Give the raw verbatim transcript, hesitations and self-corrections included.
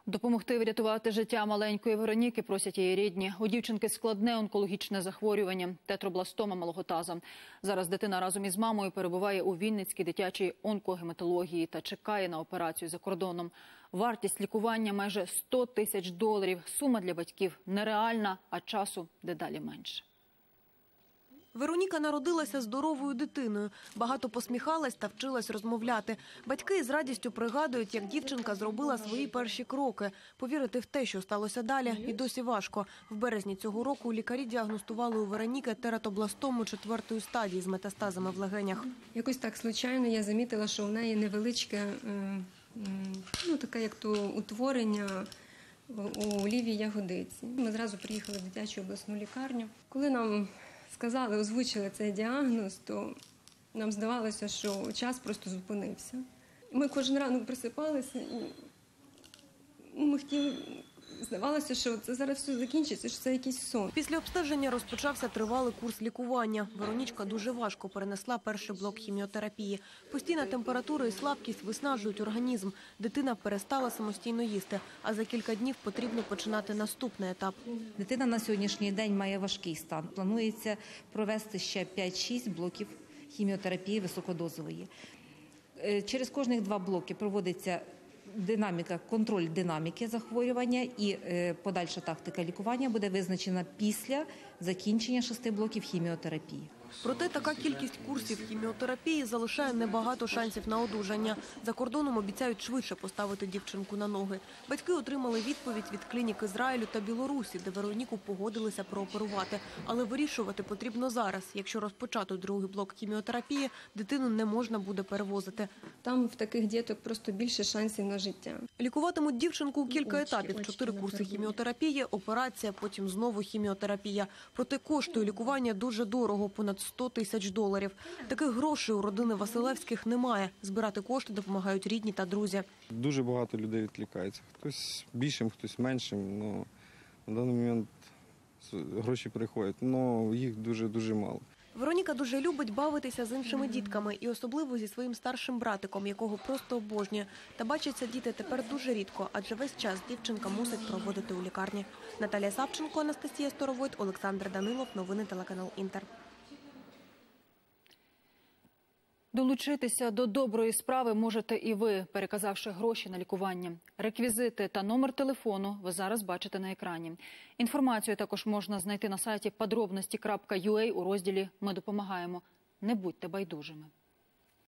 Допомогти врятувати життя маленької Вероніки просять її рідні. У дівчинки складне онкологічне захворювання – тетробластома малого таза. Зараз дитина разом із мамою перебуває у Вінницькій дитячій онкогематології та чекає на операцію за кордоном. Вартість лікування – майже сто тисяч доларів. Сума для батьків нереальна, а часу дедалі менше. Вероніка народилася здоровою дитиною, багато посміхалась та вчилась розмовляти. Батьки із радістю пригадують, як дівчинка зробила свої перші кроки. Повірити в те, що сталося далі, і досі важко. В березні цього року лікарі діагностували у Вероніки тератобластому четвертої стадії з метастазами в легенях. Якось так случайно я замітила, що в неї невеличке, ну таке як то утворення у лівій ягодиці. Ми зразу приїхали в дитячу обласну лікарню. Коли нам сказали, озвучили цей діагноз, то нам здавалося, що час просто зупинився. Ми кожен ранок просипалися і ми хотіли, здавалося, що це зараз все закінчиться, що це якийсь сон. Після обстеження розпочався тривалий курс лікування. Веронічка дуже важко перенесла перший блок хіміотерапії. Постійна температура і слабкість виснажують організм. Дитина перестала самостійно їсти, а за кілька днів потрібно починати наступний етап. Дитина на сьогоднішній день має важкий стан. Планується провести ще п'ять-шість блоків хіміотерапії високодозової. Через кожних два блоки проводиться динаміка, контроль динаміки захворювання і подальша тактика лікування буде визначена після закінчення шести блоків хіміотерапії. Проте така кількість курсів хіміотерапії залишає небагато шансів на одужання. За кордоном обіцяють швидше поставити дівчинку на ноги. Батьки отримали відповідь від клінік Ізраїлю та Білорусі, де Вероніку погодилися прооперувати. Але вирішувати потрібно зараз. Якщо розпочати другий блок хіміотерапії, дитину не можна буде перевозити. Там в таких діток просто більше шансів на життя. Лікуватимуть дівчинку у кілька етапів. Чотири курси хіміотерапії, операція, потім знову хіміотерапія. Проте коштує лікування дуже дорого – понад сто тисяч доларів. Таких грошей у родини Василевських немає. Збирати кошти допомагають рідні та друзі. Дуже багато людей відкликається. Хтось більшим, хтось меншим. Но на даний момент гроші приходять, але їх дуже-дуже мало. Вероніка дуже любить бавитися з іншими дітками і особливо зі своїм старшим братиком, якого просто обожнює. Та бачаться діти тепер дуже рідко, адже весь час дівчинка мусить проводити у лікарні. Наталія Савченко, Анастасія Сторовойт, Олександр Данилов. Новини телеканал Інтер. Долучитися до доброї справи можете і ви, переказавши гроші на лікування. Реквізити та номер телефону ви зараз бачите на екрані. Інформацію також можна знайти на сайті подробності крапка ю а у розділі «Ми допомагаємо». Не будьте байдужими.